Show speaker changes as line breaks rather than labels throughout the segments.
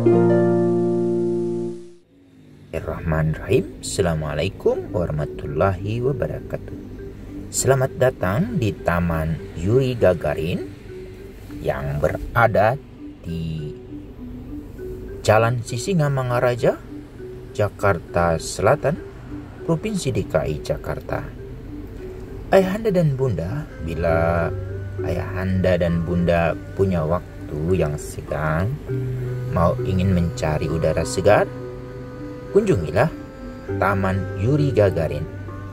Bismillahirrahmanirrahim. Assalamualaikum warahmatullahi wabarakatuh. Selamat datang di Taman Yuri Gagarin yang berada di Jalan Sisingamangaraja, Jakarta Selatan, Provinsi DKI Jakarta. Ayahanda dan bunda, bila ayahanda dan bunda punya waktu yang senggang, mau ingin mencari udara segar, kunjungilah Taman Yuri Gagarin.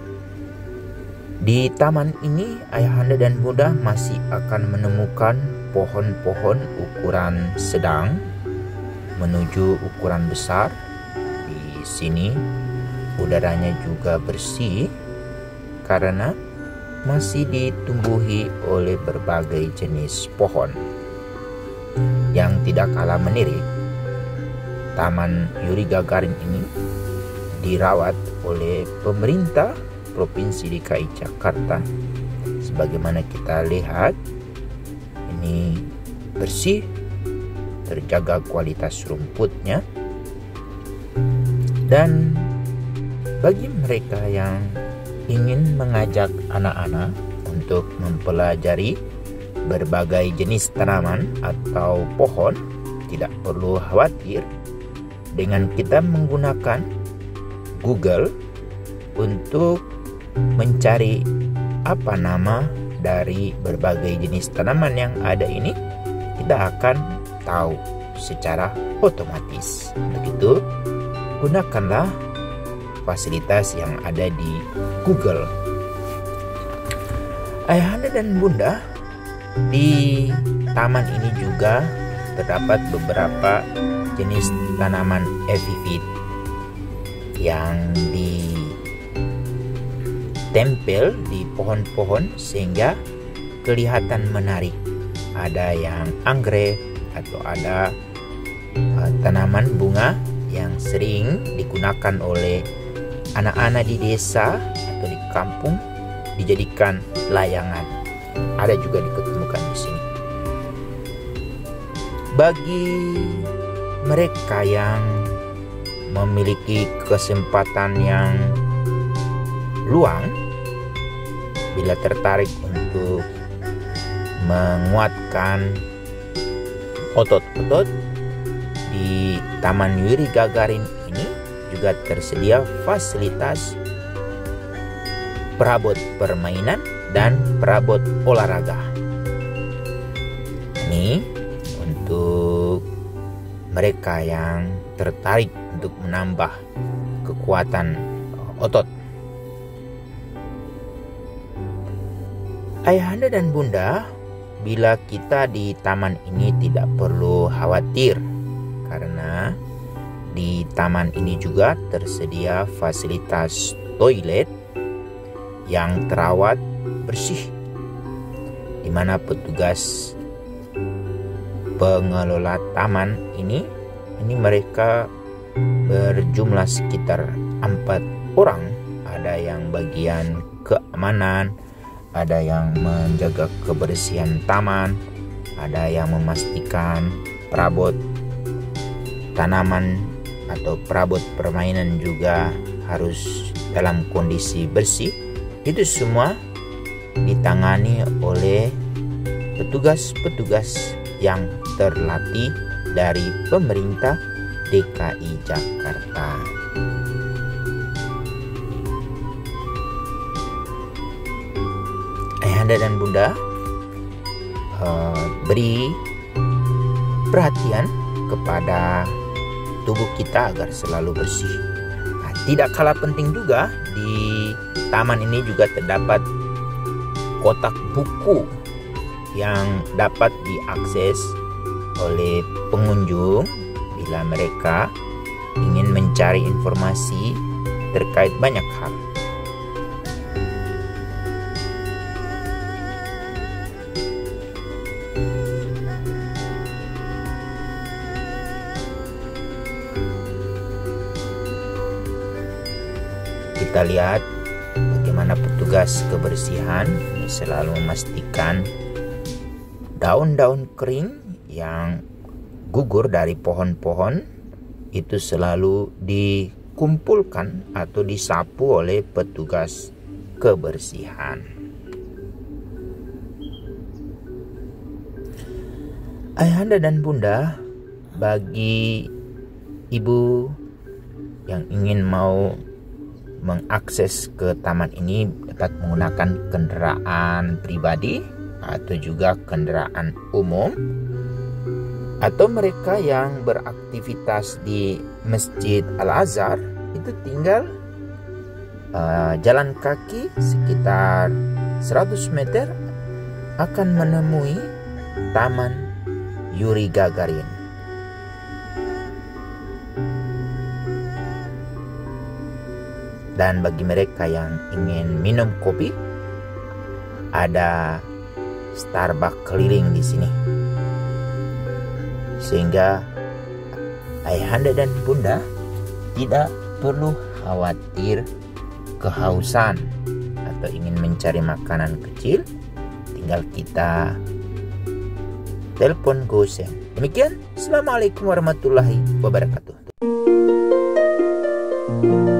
Di taman ini, ayahanda dan bunda masih akan menemukan pohon-pohon ukuran sedang menuju ukuran besar. Di sini udaranya juga bersih karena masih ditumbuhi oleh berbagai jenis pohon. Yang tidak kalah menarik, Taman Yuri Gagarin ini dirawat oleh pemerintah Provinsi DKI Jakarta. Sebagaimana kita lihat, ini bersih, terjaga kualitas rumputnya. Dan bagi mereka yang ingin mengajak anak-anak untuk mempelajari berbagai jenis tanaman atau pohon, tidak perlu khawatir. Dengan kita menggunakan Google untuk mencari apa nama dari berbagai jenis tanaman yang ada ini, kita akan tahu secara otomatis. Begitu, gunakanlah fasilitas yang ada di Google. Ayahanda dan bunda, di taman ini juga terdapat beberapa jenis tanaman epifit yang ditempel di pohon-pohon sehingga kelihatan menarik. Ada yang anggrek atau ada tanaman bunga yang sering digunakan oleh anak-anak di desa atau di kampung dijadikan layangan. Ada juga diketemukan di sini. Bagi mereka yang memiliki kesempatan yang luang, bila tertarik untuk menguatkan otot-otot, di Taman Yuri Gagarin ini juga tersedia fasilitas perabot permainan dan perabot olahraga. Ini untuk mereka yang tertarik untuk menambah kekuatan otot. Ayahanda dan bunda, bila kita di taman ini tidak perlu khawatir karena di taman ini juga tersedia fasilitas toilet yang terawat bersih, di mana petugas pengelola taman ini mereka berjumlah sekitar 4 orang. Ada yang bagian keamanan, ada yang menjaga kebersihan taman, ada yang memastikan perabot tanaman atau perabot permainan juga harus dalam kondisi bersih. Itu semua ditangani oleh petugas-petugas yang terlatih dari pemerintah DKI Jakarta. Ayahanda dan bunda, beri perhatian kepada tubuh kita agar selalu bersih. Nah, tidak kalah penting juga, di taman ini juga terdapat kotak buku yang dapat diakses oleh pengunjung bila mereka ingin mencari informasi terkait banyak hal. Kita lihat bagaimana petugas kebersihan selalu memastikan daun-daun kering yang gugur dari pohon-pohon itu selalu dikumpulkan atau disapu oleh petugas kebersihan. Ayahanda dan bunda, bagi ibu yang ingin mau mengakses ke taman ini dapat menggunakan kendaraan pribadi atau juga kendaraan umum, atau mereka yang beraktivitas di Masjid Al-Azhar itu tinggal jalan kaki sekitar 100 meter akan menemui Taman Yuri Gagarin. Dan bagi mereka yang ingin minum kopi, ada Starbucks keliling di sini. Sehingga ayahanda dan bunda tidak perlu khawatir kehausan atau ingin mencari makanan kecil, tinggal kita telepon GoSend. Demikian, Assalamualaikum warahmatullahi wabarakatuh.